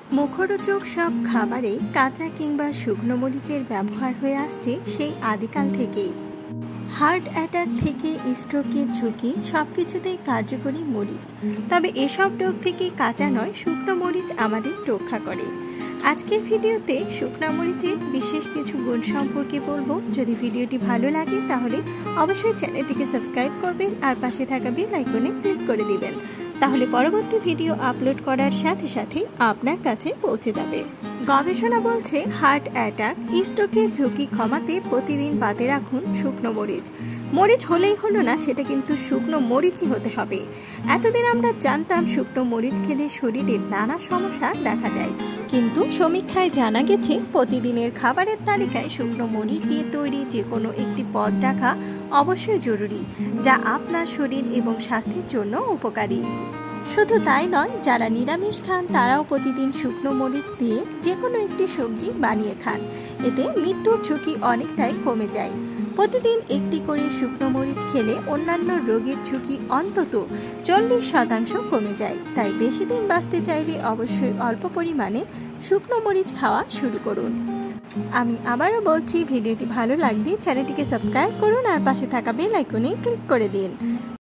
মুখরোচক সব খাবারে কাঁচা কিংবা শুকনো মরিচের ব্যবহার হয়ে আসছে সেই আদিকাল থেকেই। হার্ট অ্যাটাক থেকে স্ট্রোকের ঝুঁকি সবকিছুতেই কার্যকরী মরিচ। তবে এসব রোগ থেকে কাঁচা নয়, শুকনো মরিচ আমাদের রক্ষা করে। আজকের ভিডিওতে শুকনো মরিচের বিশেষ কিছু গুণ সম্পর্কে বলবো। যদি ভিডিওটি ভালো লাগে তাহলে অবশ্যই চ্যানেলটিকে সাবস্ক্রাইব করবেন আর পাশে থাকা বেল আইকনে ক্লিক করে দিবেন। তাহলে পরবর্তী ভিডিও আপলোড করার সাথে সাথেই আপনার কাছে পৌঁছে যাবে। গবেষণা বলছে হার্ট অ্যাটাক, স্ট্রোকের ঝুঁকি কমাতে প্রতিদিন পাতে রাখুন শুকনো মরিচ। মরিচ হলেই হলো না, সেটা কিন্তু শুকনো মরিচই হতে হবে। এতদিন আমরা জানতাম শুকনো মরিচ খেলে শরীরে নানা সমস্যা দেখা যায়, কিন্তু সমীক্ষায় জানা গেছে প্রতিদিনের খাবারের তালিকায় শুকনো মরিচ দিয়ে তৈরি যে কোনো একটি পদ রাখা অবশ্যই জরুরি, যা আপনার শরীর এবং স্বাস্থ্যের জন্য উপকারী। শুধু তাই নয়, যারা নিরামিষ খান তারাও প্রতিদিন শুকনো মরিচ দিয়ে যে কোনো একটি সবজি বানিয়ে খান। এতে মৃত্যুর ঝুঁকি অনেকটাই কমে যায়। প্রতিদিন একটি করে শুকনো মরিচ খেলে অন্যান্য রোগের ঝুঁকি অন্তত 40% কমে যায়। তাই বেশি দিন বাঁচতে চাইলে অবশ্যই অল্প পরিমাণে শুকনো মরিচ খাওয়া শুরু করুন। আমি আবারও বলছি, ভিডিওটি ভালো লাগলে চ্যানেলটিকে সাবস্ক্রাইব করুন আর পাশে থাকা বেল আইকনে ক্লিক করে দিন।